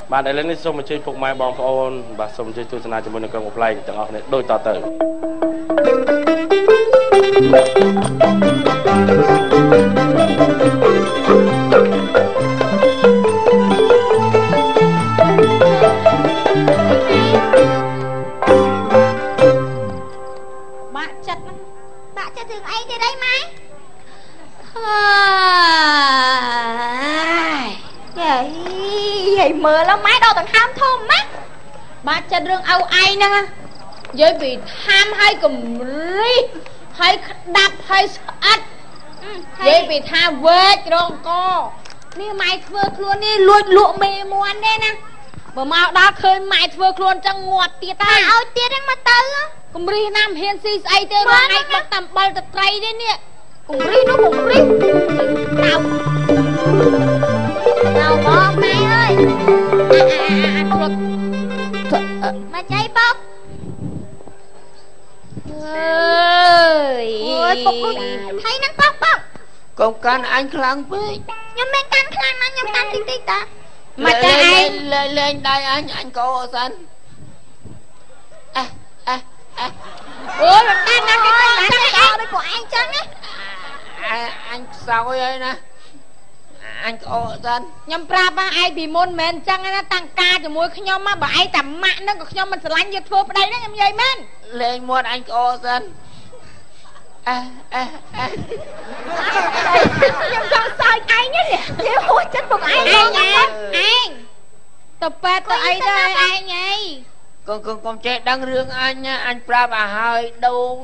បាទឥឡូវនេះសូមអញ្ជើញពុកម៉ែបងប្អូនបាទសូមអញ្ជើញទស្សនាជាមួយនឹងក្រុមកំ pl ែងទាំងអស់គ្នាដូចតទៅបាក់ចិត្តរឿងអីទៀតអីម៉ែយាយមើលម៉ែដល់ដង្ហើមធំណាបាក់ចិត្តរឿងឪឯងហ្នឹងយាយពីហាមឲ្យកំរីឲ្យក្តាប់ឲ្យស្អិតយាយពីថាវែករងកនេះម៉ែធ្វើខ្លួននេះលួចលក់មេមួនទេណាបើមកដល់ឃើញម៉ែធ្វើខ្លួនចឹងងាត់ទៀតហើយឲ្យទៀតហ្នឹងមកទៅកំរីណាមហ៊ានស៊ីស្អីទេរងឯងដឹកតាមបលទៅត្រីទេនេះកំរីនោះកំរីដល់បងម៉ែអើយមកចៃបុកអើយពុកថៃនឹងបុកកុំកាន់អញខ្លាំងពេកខ្ញុំមិនកាន់ខ្លាំងណាស់ខ្ញុំកាន់តិចតិចតាមកតែឯងលេងដៃអញកោសិនអូយមិនកាន់ណាស់គេកោចាំគេកោដូចពួកឯងចឹងណាអញខ្សោយហើយណាអញកោសិនខ្ញុំប្រាប់ឯងពីមុនមិនមែនចឹងណាតាំងការជាមួយខ្ញុំមកបើឯងតាម៉ាក់ហ្នឹងក៏ខ្ញុំមិនស្រឡាញ់យកធ្វើប្តីហ្នឹងខ្ញុំនិយាយមែនលេងមាត់អញកោសិនខ្ញុំចង់សើចឯងនេះគេហួចចិត្តពួកឯងឯងទៅប៉ែតទៅអីដែរឯងអីកុំចេះដឹងរឿងអញប្រាប់ឲ្យហើយដូង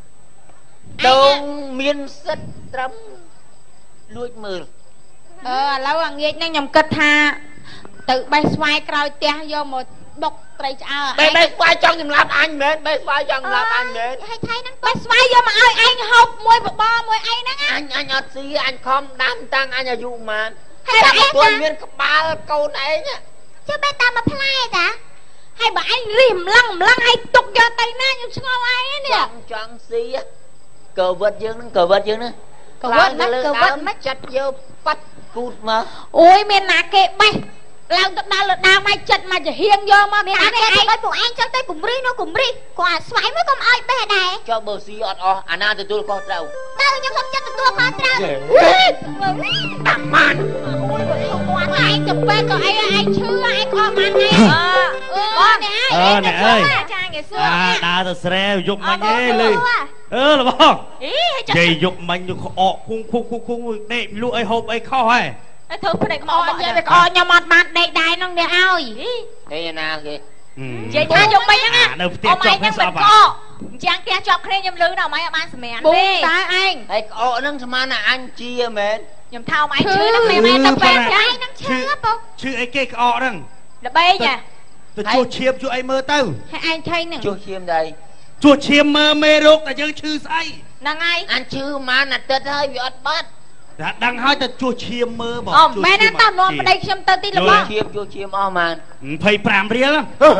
មានសិទ្ធត្រឹមលួចមើលឥឡូវអាងាកហ្នឹងខ្ញុំគិតថាទៅបេះស្វាយក្រោយផ្ទះយកមកបុកត្រីឆ្អើបេះស្វាយចង់សម្លាប់អញមែនបេះស្វាយចង់សម្លាប់អញមែនហើយថៃហ្នឹងបេះស្វាយយកមកឲ្យឯងហូបមួយបបមួយអីហ្នឹងអញអត់ស៊ីអញខំដាំតាំងអញអាយុប៉ុន្មានហើយអត់ទាន់មានក្បាលកូនឯងចុះបេះតាមមួយផ្លែតាហើយបើឯងរិះម្លឹងឲ្យទុកយកទៅណាខ្ញុំឆ្ងល់ឯងនេះចង់ស៊ីកវិតយើងហ្នឹងកវិតមិនចិត្តយកប៉ាត់គូតមកអូយមានណាគេបេះឡើងទៅដល់លើដើមឲ្យចិត្តមកចាហៀងយកមកនេះអានេះឯងឲ្យពួកឯងចឹងទៅគំរីនោះគំរីគាត់អាស្វែងមួយកុំឲ្យបេះដែរចុះបើស៊ីអត់អស់អាណាទទួលខុសត្រូវតើខ្ញុំសុំចិត្តទទួលខុសត្រូវតាមបានគាត់ឯងទៅពេទ្យក៏អីឯងឈឺឯងខកបានឯងបងនេះឯងចាគេសួរដើរទៅស្រែយកមិញឯងលេលបងនិយាយយកមិញយកក្អកគង់ដេកលក់អីហូបអីខុសហើយធ្វើផ្ដេកមកនិយាយទៅក្អកខ្ញុំអត់បានដេកដែរនោះនេះឲ្យហេណាគេនិយាយថាយកមិញហ្នឹងនៅផ្ទះជាប់ហ្នឹងស្អប់ចាំផ្ទះជាប់គ្នាខ្ញុំលឺដល់អីអត់បានសម្រានទេតើឯងហើយក្អកហ្នឹងស្មានថាអញជាមែនខ្ញុំថោមឯងឈឺហ្នឹងមែនតែពេលឯងហ្នឹងឈឺពុកឈឺអីគេក្អកហ្នឹងល្បែងណាទៅជួឈាមជួយអីមើលទៅហើយឯងថៃហ្នឹងជួឈាមដែរជួឈាមមើលមេរោគតែយើងឈឺស្អីហ្នឹងហើយអញឈឺប៉ុន្មានអាទិត្យហើយវាអត់បាត់តែដឹងហើយទៅជួឈាមមើលបងអូមែនណាតើនាំប្តីខ្ញុំទៅទីល្បងជួឈាមអស់ប៉ុន្មាន 25រៀល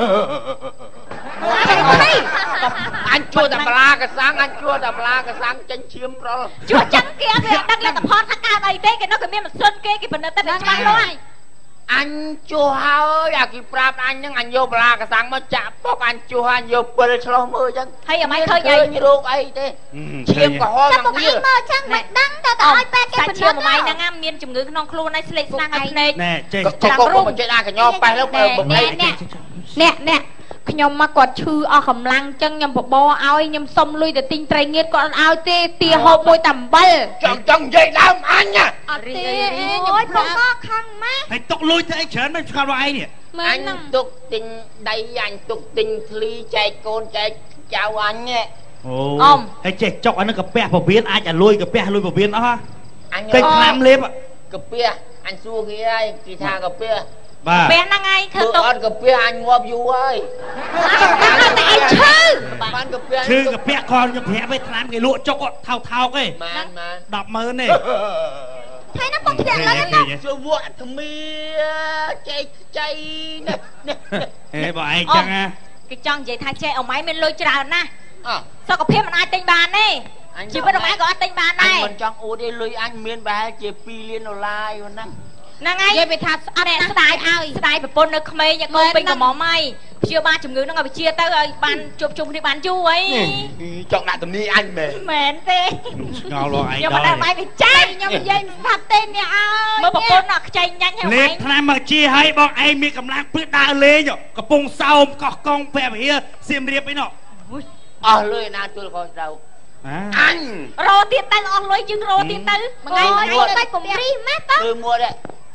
អញជួតែបលាកសាំងចេញឈាមប្រលជួចឹងគេអត់ដឹងលទ្ធផលថាកើតអីទេគេនោះគេមានម៉ាស៊ីនគេពិនិត្យទៅច្បាស់លាស់អញជួហើយអាគេប្រាប់អញហ្នឹងអញយកបលាកសាំងមកចាក់ពុកអញជួអញយកពិលឆ្លោះមើលចឹងហើយអមិនឃើញអីរោគអីទេឈាមក្រហមហ្នឹងវាមើលចឹងមិនដឹងទៅឲ្យពេទ្យគេពិនិត្យឈាមអមិនហ្នឹងមានជំងឺក្នុងខ្លួនហើយស្លេកស្លាំងឲ្យភ្នែកណែចេះកុំចេះដាក់កញ្ញោប៉ះលើបំអីអ្នកខ្ញុំមកគាត់ឈឺអស់កម្លាំងចឹងខ្ញុំបបោឲ្យខ្ញុំសុំលុយទៅទិញត្រីងៀតគាត់អត់ឲ្យទេទាហូបមួយតែអំបិលចង់និយាយដើមអញអត់ទេអូយពុកក៏ខឹងម៉ែហើយទុកលុយទៅអីច្រើនមិនឆ្កល់របស់ឯងនេះអញទុកទិញដីអញទុកទិញឃ្លីចែកកូនចែកចៅអញអូហើយចេះចុកអានឹងកាពះពវៀនអាចឲ្យលុយកាពះលុយពវៀនអស់ហ៎ពេកថ្នាំលេបកាពះអញសួរគេហើយគេថាកាពះបាទពេលហ្នឹងឯងធ្វើទុកអត់កាពះអញងាប់យូរហើយតែឯងឈឺបានកាពះឈឺកាពះគាត់ខ្ញុំប្រាប់ឯថ្នាំគេលក់ចុកថោកឯងបាន 100,000ទេថៃណាពុកធ្លាក់ឡើងណាជវក់ថ្មៀចែកចៃនេះហេបងឯងចឹងណាគេចង់និយាយថាចេះអម៉ៃមានលុយច្រើនណាស់សុខភាពមិនអាចទិញបានទេជីវិតអម៉ៃក៏អត់ទិញបានដែរមិនចង់អួតទេលុយអញមានប្រហែលជា$2 លានហ្នឹងហ្នឹងហើយនិយាយពីថាស្អត់ណាស់ស្ដាយឲ្យស្ដាយប្រពន្ធនៅក្មេងយ៉ាងកូនពេញកំមហើយព្យាបាលជំងឺហ្នឹងឲ្យវិជាទៅឲ្យបានជួបជុំគ្នាបានយូរអីចង់ដាក់ទំនីអញមែនទេឆ្ងល់លោកឯងខ្ញុំមិនដឹងបាយវិចារខ្ញុំនិយាយស្ដាប់ទេនេះឲ្យមើលប្រពន្ធអត់ខ្ចីញ៉ាញ់ហើយលេខថ្នាំមកជាឲ្យបងឯងមានកម្លាំងព្រឹកដើរលេងកំពុងសោមកោះកងភពវិហារសៀមរាបអីនោះអស់លុយណាជុលខុសត្រូវអញរោទៀតទៅអស់លុយជាងរោទៀតទៅមួយថ្ងៃទៅកុំព្រីម៉េះទៅគឺមួយដែរ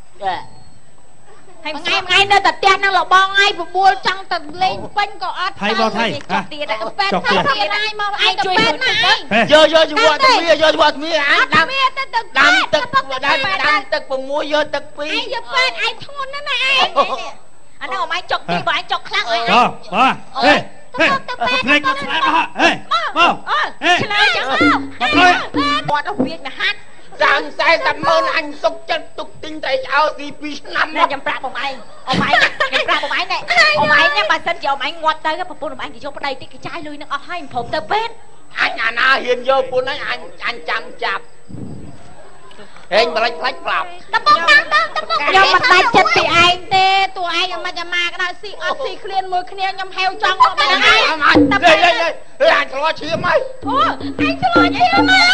ហើយថ្ងៃនៅតែផ្ទះនឹងលបងហើយបបួលចង់ទៅលេងពេញក៏អត់ថៃបងថៃចុះទៀតពេទ្យថៃទៀតហើយមកឯងជួយពេទ្យណាយកជាមួយអាមីយកជាមួយអាមីអញដាំទឹកដាំទឹក6យកទឹក2ឯងយកពេទ្យឯងធ្ងន់ណាស់ណាឯងអានោះអមឯងចុកទីបងឯងចុកខ្លាំងអើយបាទហេភ្លេចមកឆ្លាតមកហេមកឆ្លាតចឹងមកគាត់ទៅវាណាហាត់ចាំ40,000អញសុកចិត្តទុកទិញត្រីឆ្អោទី2ឆ្នាំមកខ្ញុំប្រាប់បងឯងខ្ញុំប្រាប់បងឯងនេះបើសិនជាបងឯងងាត់ទៅប្រពន្ធបងឯងគេយកប្តីតិចគេចាយលុយនឹងអស់ហើយព្រមទៅពេទ្យអញអាណាហ៊ានយកពុនអញចាំចាប់ហេងបលិចផ្លាច់ប្រាប់តពុកខ្ញុំមិនដាច់ចិត្តពីឯងទេតួឯងមិនចាំមកដល់ស៊ីអត់ស៊ីឃ្លានមួយគ្នាខ្ញុំហេវចង់មកមិនហ្នឹងហើយតែអញឆ្លោះឈាមហើយអូអញឆ្លោះអីមកបង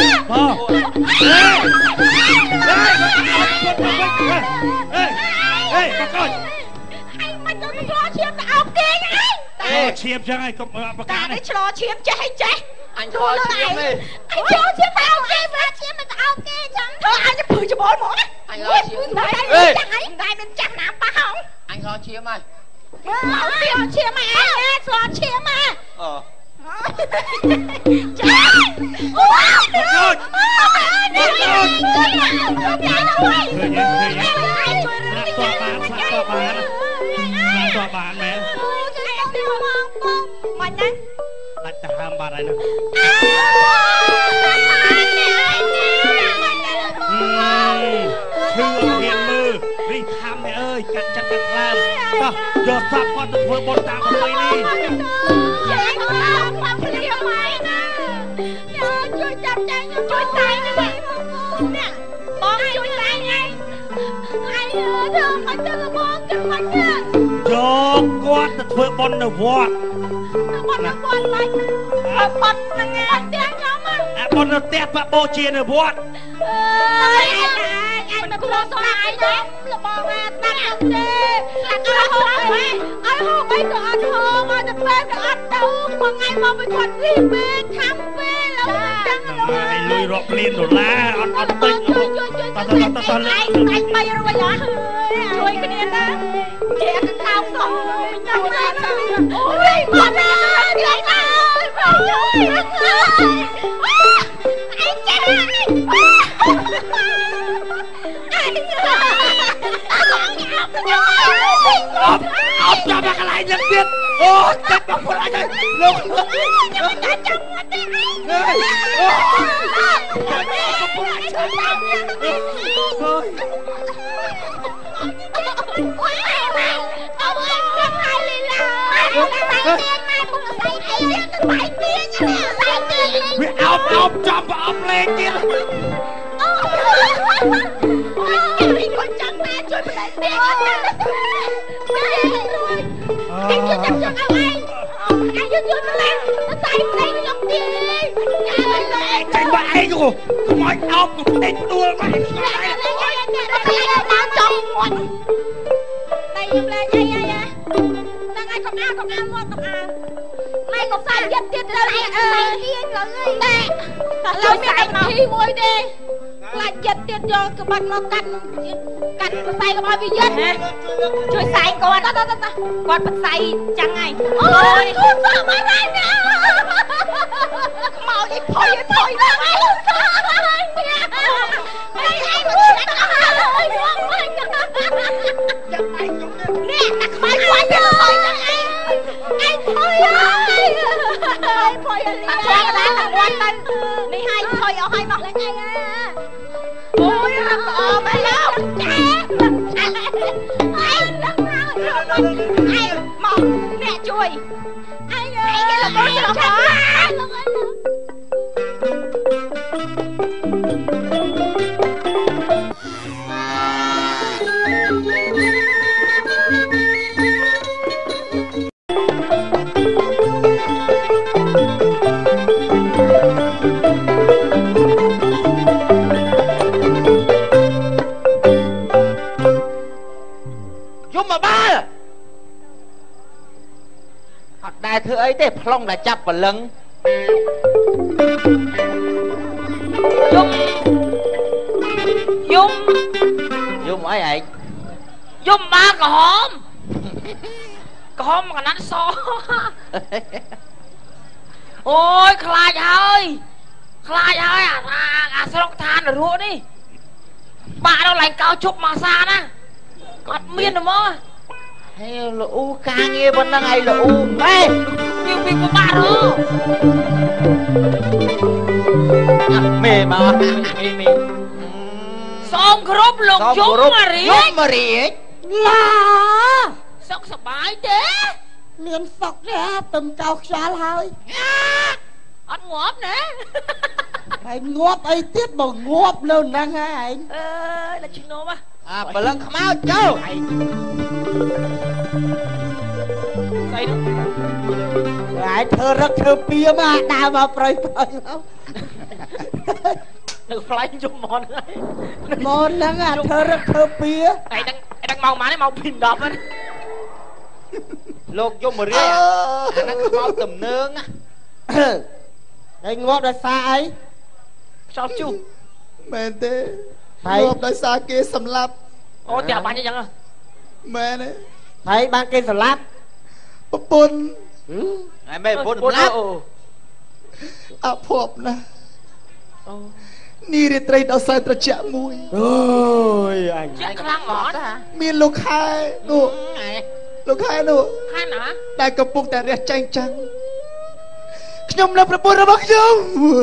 ហេបកូនអញមិនទៅឆ្លោះឈាមទៅអោបគេឯងឈាមចឹងហើយកុំប្រកាសនេះឆ្លោះឈាមចេះអញឆ្លោះឈាមទេអញឆ្លោះឈាមទៅអោបគេវាឈាមទៅអោបគេចឹងធ្វើអញទៅព្រឺច្បល់ហ្មងអញឆ្លោះឈាមតែមានចាស់ណាប៉ះហងអញឆ្លោះឈាមហើយឆ្លោះឈាមអញឆ្លោះឈាមអូចាអូបានមែនមិនណាដាច់ទៅហើមបាត់ហើយណាឈឺអត់ហ៊ានមើលរីខាំនេះអើយកាត់ចិត្តកាត់ខ្លាំងតោះយកសាប់គាត់ទៅធ្វើបុណ្យតាមប្រពៃណីចាខ្ញុំមកព្រាមហើយណាជួយចាប់ចាញ់ជួយតែងនេះបងជួយតែងឯងធ្វើមិនទៅបងគិតមិនទេយកគាត់ទៅធ្វើបុណ្យនៅវត្តបុណ្យនៅវត្តមិនបុណ្យហ្នឹងឯងទាំងខ្ញុំបុណ្យនៅផ្ទះបបោជានៅវត្តអើយមិនខ្លួនស្លាយទេលបងអាស្ដាប់អត់ទេស្លាក់ហូបអីហូបអីក៏អត់ហូបមកទៅពេលក៏អត់ទៅមួយថ្ងៃមកវិញគាត់រីពេកខាំពេកឡើយចឹងហើយលុយរាប់លានដុល្លារអត់តិចជួយតើអញ300អស់ជួយគ្នាណាជាកថោកសុំខ្ញុំណាអូយមកណាជួយណាជួយអញចាអត់ចាប់កន្លែងយ៉ាងទៀតអូចិត្តបងប្អូនអញលោកខ្ញុំតែចាំមកទេអញអូបងប្អូនអញចាំអើយអើយចាំហើយលីឡាវាអោបចាំប្រអប់លេងទៀតអូយគាត់ចាំតែជួយប្តីពេកអត់ណាអញជួយចាប់ឲ្យឯងអញជួយទៅឡើងទៅតែប្តីខ្ញុំទៀតចេញមកឯងកុំឲ្យអោបទៅពេកដួលមកដល់ចំមាត់តែខ្ញុំលែងអីហ្នឹងហើយកុំអាមកុំអាម៉ែកុំសាយចិត្តទៀតទៅអើយតែឥឡូវមានកម្មវិធីមួយទេខ្លាចចិត្តទៀតយកក្បាច់មកកាត់ផ្សៃកុំឲ្យវាយិតជួយសាយគាត់គាត់ផ្សៃចឹងហើយអូយខ្លួនសោះមកហើយណាខ្មោចអីផុយណាស់ហើយអីមកឆ្លាក់អស់ហើយបងមិនចាំឯងខ្ញុំនេះតែខ្មោចផុយទៅផុយចឹងឯងផុយហើយផុយលីតែដល់តែគាត់ទៅនេះហើយផុយអស់ហើយមកលេងឯងអូយរកអមហើយចាឯងនឹងហើយឯងមកអ្នកជួយឯងគេលបងច្រឡំបាល់អត់ដែរធ្វើអីទេប្លង់តែចាប់បលឹងយំអីឯងយំបាល់ក្រហមកណាត់សអូយខ្លាចហើយអាស្រុកឋានរੂនេះបាក់ដល់ឡើងកោជប់មកសាណាអត់មានហ្មងហេលូការងារប៉ុណ្ណឹងឯងលូហេវាពិបាករមេមកមេសូមគ្រប់លោកជុំមករៀបឡាសុខសប្បាយទេមានសុខទេទំកោខ្យល់ហើយអត់ងាប់ណាហើយងាប់អីទៀតមកងាប់នៅហ្នឹងហើយឯងអើយដល់ឈ្នោមអាបលឹងខ្មោចចូលឯងស្អីនោះឯងធ្វើរឹកធ្វើពៀមកដើរមកប្រយមកនៅផ្លែយំមនហ្នឹងអាធ្វើរឹកធ្វើពៀឯងដឹងមកម៉ានទេមកពី10ហ្នឹងលោកយមរាអាហ្នឹងខ្មោចទំនើងហើយងាប់ដោយសារអីខ្យល់ជុះមែនទេងាប់ដោយសារគេសម្លាប់អូតែបាញ់អញ្ចឹងមែនទេហើយបានគេសម្លាប់ប្រពន្ធហើយមែនប្រពន្ធសម្លាប់អភ័ព្វណាស់អូនេះរាត្រីដល់សែនត្រជាក់មួយអូយអញជាក់ខ្លាំងអត់មានលោកខែនោះលោកខែនោះខែណាតែកំពុងតែរះចែងចាំងខ្ញុំនៅប្រពន្ធរបស់ខ្ញុំ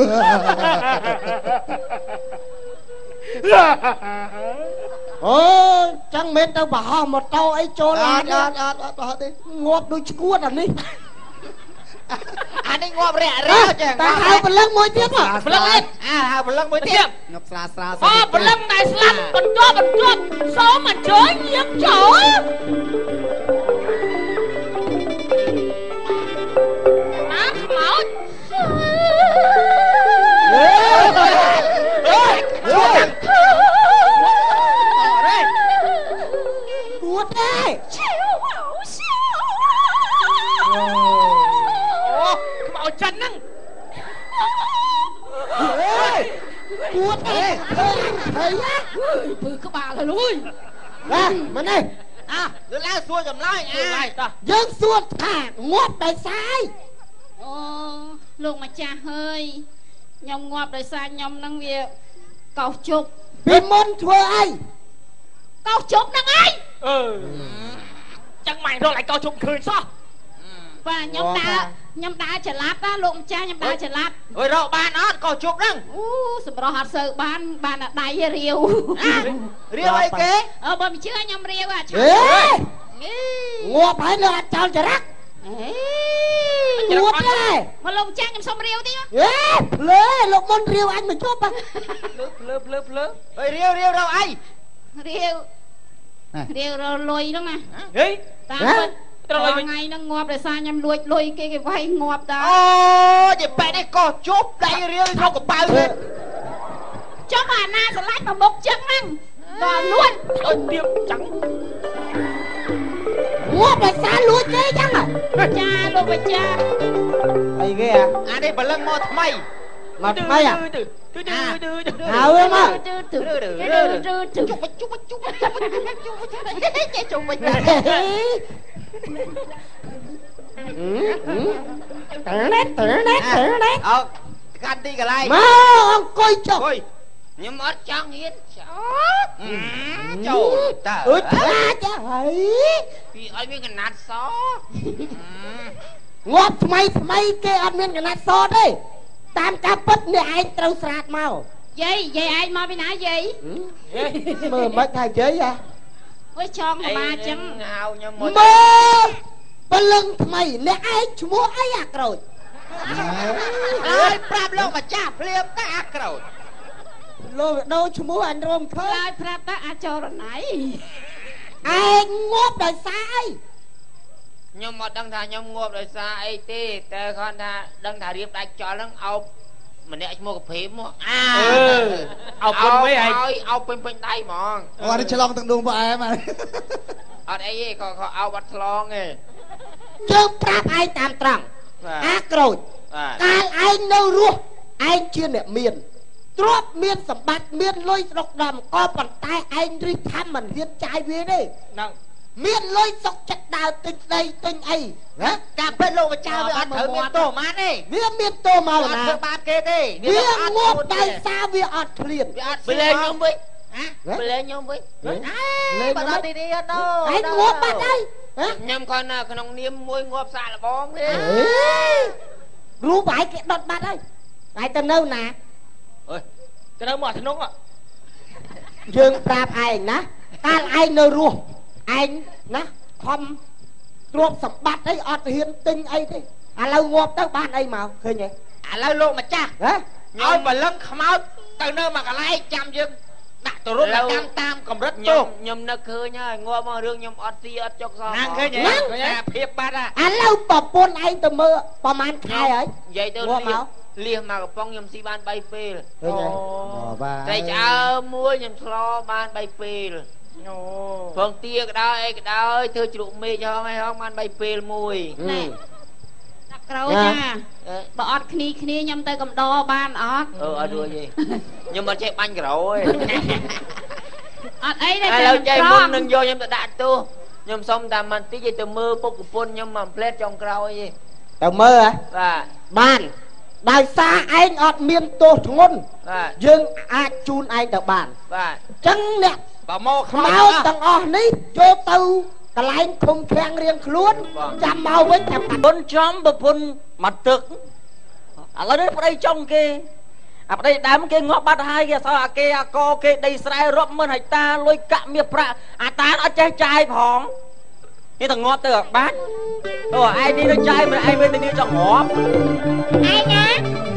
អូចឹងមិនទៅបរហោះម៉ូតូអីចូលអត់បរហោះទេងាប់ដូចឈួតអានេះអានេះងាប់រះចឹងតែហៅបលឹងមួយទៀតបលឹងទៀតហៅបលឹងមួយទៀតងាប់ស្រាអូបលឹងតែស្លាប់បន្ទាប់សូមអញ្ជើញយាងចូលchân nâng cuột thế thấy á bự các bà là lui ra mà đây à đứa lá xua chầm lại dân xua thả ngóp đời sai luôn mà cha hơi nhom ngóp đời sai nhom năng việc cầu chụp bị môn thua ai cầu chụp năng ai chẳng mày rồi lại cầu chụp cười sao và nhom đá trở lát á luôn cha nhom đá trở lát ôi rồi ban đó cầu chụp đừng sầm rồi hạt sơ ban là đáy riêu riêu ai kế bà mình chưa nhom riêu à ngọt phải là chào chả rắc ngọt đấy mà lông cha nhom xong riêu tí lê lục môn riêu anh mình chốt à lớp ôi riêu đâu ai riêu rồi lùi đó mà rồi ngày nó ngọt rồi sao nhầm lùi cái vai ngọt đó vậy bạn đây có chốt đây riêu không có bao nhiêu cho bà na sẽ lách vào bốc chân ăn và luôn ôi tiêm trắng ngọt rồi sao lùi thế chăng à cha luôn với cha mày ghê à đây bà lân mò mày mà mày à hào em à cắt đi cái này mà ông coi cho nhưng mà chẳng hiến châu ta ơi cha ấy vì anh biết cái nát xó ngọt mày cái anh biết cái nát xó đây tam cá bứt nè anh trâu sạt màu vậy anh mau bên nào vậy mơ mất hai chế à ôi chọn bà chăng mơ bà lưng mày nè ai mua ai ạc rồi ai prap lo mà cha phliêm ta ạc rồi lo đâu mua anh rôm thôi ai prap ta ạc cho rồi này anh ngốp đời sai nhưng mà đăng thà nhom ngộp rồi xa ấy tê tê con thà đăng thà riêng đánh cho nó ốc mình để mua cà phê mua ốc bên mấy anh ốc bên đây mà anh chơi lòng tận đường vợ em mà អត់អីទេក៏អោបអត់ឆ្លងទេយើងប្រាប់ឯងតាមត្រង់អាក្រូចកាលឯងនៅរស់ឯងជាអ្នកមានទ្រព្យមានសម្បត្តិមានលុយស្រុកដំក៏ប៉ុន្តែឯងរីកខំមិនហ៊ានចាយវាទេហ្នឹងមានលុយសុកចិត្តដើរទិញដីទិញអីណាការពេទ្យលោកម្ចាស់វាអត់ត្រូវមានតោម៉ានទេវាមានតោមកណាធ្វើបាបគេទេវាងប់ដោយសារវាអត់ឃ្លានវាអត់បលែងខ្ញុំវិញបលែងខ្ញុំវិញលេងបាត់ទីនេះអត់ទៅឯងងប់បាត់ហើយខ្ញុំគាត់នៅក្នុងនាមមួយងាប់សាកលបងទេរូបឯងគេដុតបាត់ហើយឯងទៅនៅណាអើយទៅនៅមកធ្នងយើងប្រាប់ឯងណាកាលឯងនៅរស់ឯងណាខំទ្រព្យសម្បត្តិអីអត់ហ៊ានទិញអីទេឥឡូវងាប់ទៅបានអីមកឃើញទេឥឡូវលោកម្ចាស់ឲ្យបលឹងខ្មោចទៅនៅមួយកន្លែងចាំយើងដាក់ទៅរត់កម្មតាមកម្រិតទោសខ្ញុំនឹកឃើញហើយងាប់មករឿងខ្ញុំអត់ស៊ីអត់ចុកសោះហ្នឹងឃើញទេភាពបាត់ឥឡូវប្រពន្ធឯងទៅមើលប្រហែលខែហើយនិយាយទៅលះមកកំប៉ុងខ្ញុំស៊ីបាន3ពេលឃើញទេតែឆ្អើមួយខ្ញុំឆ្លបាន3ពេលអូផងទាក៏ដោយអីក៏ដោយធ្វើជ្រក់មេឃហងឯហងបាន3ពេលមួយណែដាក់ក្រូចណាបើអត់គ្នាខ្ញុំទៅកំដរបានអត់អត់រួចទេខ្ញុំមិនចេះបាញ់ក្រូចអត់អីទេឥឡូវចេះមុននឹងយកខ្ញុំទៅដាក់ទោសខ្ញុំសុំតែមិនតិចទៅមើលពុកប្រពន្ធខ្ញុំមកផ្លែតចុងក្រោយទេទៅមើលហ៎បាទបានដោយសារឯងអត់មានទោសធ្ងន់យើងអាចជូនឯងទៅបានបាទអញ្ចឹងអ្នកបើមកខ្មោចទាំងអស់នេះយកទៅកន្លែងឃុំឃាំងរៀងខ្លួនចាំមកវិញតែប្រពន្ធចំប្រពន្ធមកទឹកឥឡូវនេះប្តីចុងគេអាប្តីដើមគេងាប់បាត់ហើយគេអសល់អាគេអាកគេដីស្រែរាប់ម៉ឺនហិកតាលុយកាក់មាសប្រាក់អាតាអត់ចេះចាយផងនេះតែងាប់ទៅអាបាច់អូឯងនេះទៅចាយមិនឯងវិញទៅនេះចង់ងាប់ឯងណា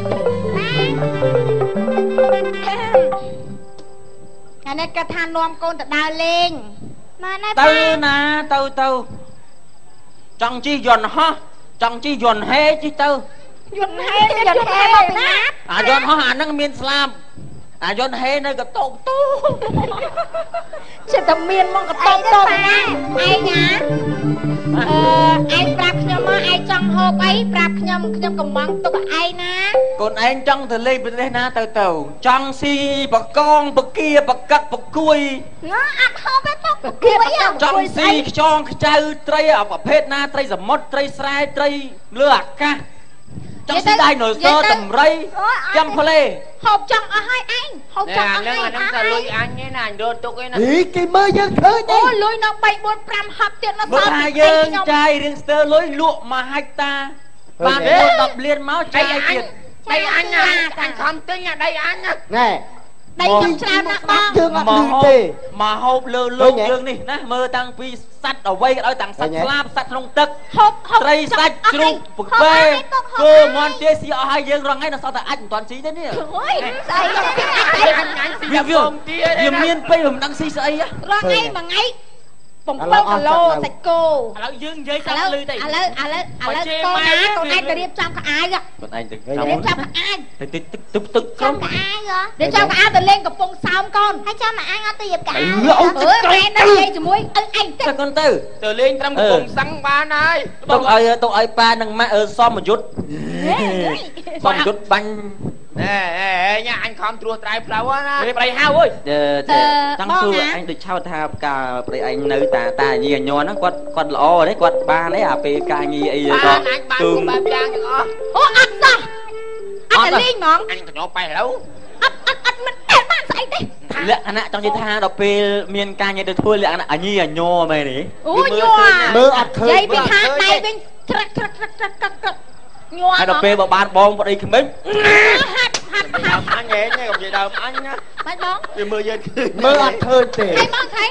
អានេះគាត់ថានាំកូនទៅដើរលេងមកណាទៅណាទៅចង់ជិះយន្តហោះចង់ជិះយន្តហេជិះទៅយន្តហេមកណាអាយន្តហោះអាហ្នឹងមានស្លាប់អាយន្តហេនៅកតោកតូចិត្តតែមានមកកតោកតូណាឯងណាឯងប្រាប់ខ្ញុំមកឯងចង់ហូបអីប្រាប់ខ្ញុំកំងទុកឯងណាកូនឯងចង់ទៅលេងប្រទេសណាទៅចង់ស៊ីបកងបកាបកាត់បគួយណាអត់ហូបទេបគួយចង់ស៊ីខ្យងខ្ចៅត្រីប្រភេទណាត្រីសមុទ្រត្រីស្រែត្រីលើអាកាសចង់ស៊ីដៃណូស័រតម្រៃចាំផ្លេហូបចង់អស់ហើយឯងហូបចង់អស់ហើយអាហ្នឹងតែលុយអញទេណាអញរត់ទុកឯណាគេមើលយើងឃើញទេអូលុយនៅ3 4 5ហប់ទៀតនៅសល់តែយើងចាយរៀងស្ទើរលុយលក់1ហិកតាបាន10លានមកចាយឲ្យទៀតដីអញអញខំទិញដីអញណែដីយើងច្រើនណាស់បងយើងអត់លឺទេមកហូបលើលោកយើងនេះណាមើលតាំងពីសត្វអ្វីក៏ដោយតាំងសត្វស្លាបសត្វក្នុងទឹកហូបត្រីសាច់ជ្រូកពពែគឺមន់ទាស៊ីអស់ហើយយើងរងថ្ងៃនៅសល់តែអាចមិនទាន់ស៊ីទេនេះអូយស្អីអញស៊ីតែខ្ញុំទាវាមានពេកមិនដឹងស៊ីស្អីរងថ្ងៃមួយថ្ងៃ7 គីឡូសាច់គោឥឡូវយើងនិយាយតាមលឺទៅឥឡូវកូនណាកូនឯងទៅរៀបចំក្អាយកូនឯងទៅរៀបចំក្អាយទៅទឹកចំក្អាយរៀបចំក្អាយទៅលេងកំពង់សោមកូនហើយចាំមកអញអត់ទៅរៀបក្អាយអូទៅឯងនិយាយជាមួយឪឯងទៅកូនទៅលេងត្រឹមកំពង់សឹងបានហើយទុកឲ្យប៉ានឹងម៉ាក់សមយុទ្ធសមយុទ្ធបាញ់ណែញ៉ាអញខំត្រួសត្រាយផ្លូវណានេះប្រៃហៅអើយចង់សួរអញទៅឆោតថាកាប្រៃឯងនៅតាញីអញហ្នឹងគាត់ល្អទេគាត់បានទេអាពេលការងារអីក៏ទូងបែបយ៉ាងទាំងអស់អូអត់សោះអត់លេងហ្មងអញកញ្ញោបែរឥឡូវអត់មិនបានស្អីទេលក្ខណៈចង់និយាយថាដល់ពេលមានការងារទៅធ្វើលក្ខណៈអញីអញមែនទេអូញ័រមើលអត់ឃើញនិយាយពីថាដៃវិញក្រាក់ញ័រហើយដល់ពេលបើបានបងប្តីក្មេងហាត់អញឯងកុំនិយាយដើមអញណាបាច់បងវាមើលយើងមើលអត់ឃើញទេហេបងថៃ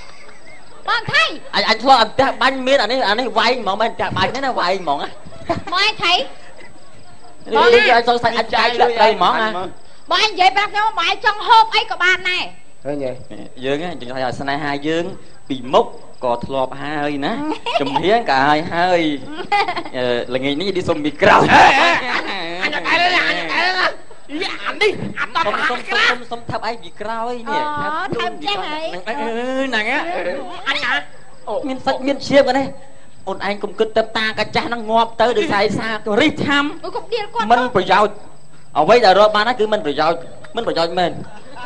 អញឆ្លោះអត់ផ្ទះបាញ់មានអានេះវាយហ្មងមិនផ្ទះបាញ់ទេណាវាយហ្មងមកឯងថៃបងនេះឲ្យសងសាច់អាចចាយឆ្លាក់ត្រីហ្មងណាបងឯងនិយាយប្រាប់ខ្ញុំបងឯងចង់ហូបអីក៏បានដែរឃើញទេយើងចង់ឲ្យស្នេហាយើងពីមុខក៏ធ្លាប់ហើយណាជំហៀងក៏ហើយល្ងាចនេះឌីសុំមីក្រោយអញអែលអានេះអត់ដល់សុំថាប់ឯងពីក្រោយនេះថាប់ចេះហើយហ្នឹងអញអញមានសាច់មានឈាមហ្នឹងអូនឯងកុំគិតទៅតាកាចាស់ហ្នឹងងាប់ទៅដោយសារសាក៏រិះថាំអូកុំដៀលគាត់មិនប្រយោជន៍អ្វីដែលរកបានហ្នឹងគឺមិនប្រយោជន៍មែន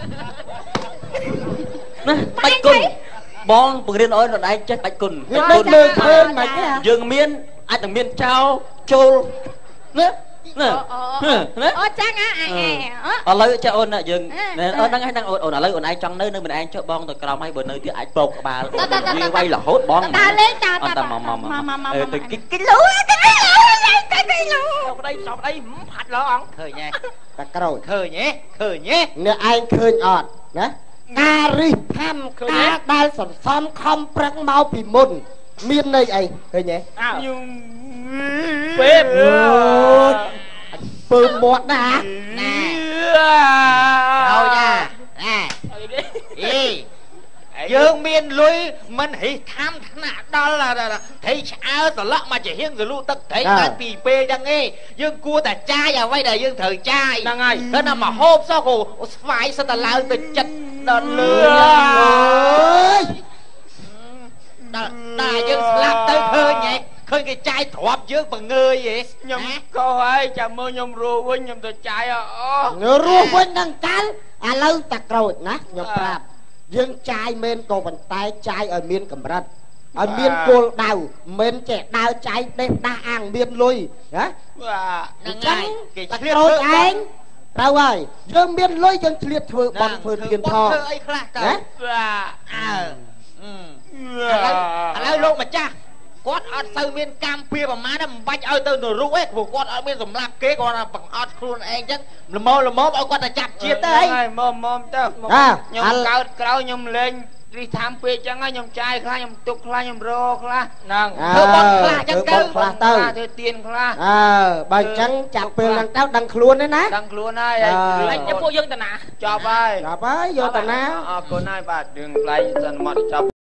ណាបាច់គុណបងបង្រៀនអូនឯងចេះបាច់គុណមើលឃើញមិនទេយើងមានអាចនឹងមានចោលចូលណាអូចាំងឥឡូវចាអូនយើងអូនហ្នឹងអូនឥឡូវអូនឯងចង់នៅមិនឯងចុះបងទៅក្រោមឲ្យបើនៅទៀតអាចពកក្បាលវាវាយរហូតបងតាលេងតាទៅគីឡូទៅគីឡូសោកដីផាត់ឡងឃើញហ៎តាក្រូចឃើញហ៎អ្នកឯងឃើញអត់ណាការរិះថាំការដែលសន្សំខំប្រឹងមកពីមុនមានន័យអីឃើញទេខ្ញុំពេបពើមាត់ណាអូយ៉ាយើងមានលុយមិនហិថាំថ្នាក់ដល់ថៃឆ្អើត្រឡក់មកជាហៀងសលុទឹកថៃបានពីពេលចឹងឯងយើងគួរតែចាយអ្វីដែលយើងត្រូវចាយហ្នឹងហើយគឺណាមកហូបសោះក៏ស្វាយសិតតែឡើងទៅចិត្តដល់លឿដល់យើងស្លាប់ទៅឃើញហ៎ឃើញគេចាយទ្របយើងបង្ងើយហ៎ខ្ញុំក៏ហើយចាំមើលខ្ញុំរស់វិញខ្ញុំទៅចាយរស់វិញនឹងកាល់ឥឡូវតាក្រូចណាខ្ញុំប្រាប់យើងចាយមែនក៏ប៉ុន្តែចាយឲ្យមានកម្រិតឲ្យមានគោលដៅមិនចេះដើរចាយដេះដាស់អាងមានលុយណាហ្នឹងហើយគេឆ្លៀតធ្វើឯងត្រូវហើយយើងមានលុយយើងឆ្លៀតធ្វើបន់ធ្វើទៀនថធ្វើអីខ្លះទៅឥឡូវលោកម្ចាស់គាត់អត់ទៅមានកម្មពៀប្រមាណមិនបាច់ឲ្យទៅនរកទេព្រោះគាត់អត់មានសម្រាប់គេគាត់បង្អត់ខ្លួនឯងចឹងល្មមឲ្យគាត់ទៅចាប់ជាតិទៅហើយមុំទៅខ្ញុំកើតក្រោយខ្ញុំលេងរិះថាំពេកចឹងហើយខ្ញុំចាយខ្លះខ្ញុំទុកខ្លះខ្ញុំរកខ្លះហ្នឹងធ្វើបន់ខ្លះចឹងទៅធ្វើទៀនខ្លះបើអញ្ចឹងចាប់ពេលហ្នឹងទៅដឹងខ្លួនទេណាដឹងខ្លួនហើយហើយពួកយើងតាណាចប់ហើយយកតាណាអរគុណហើយបាទរឿងខ្លាយសិនមកចប់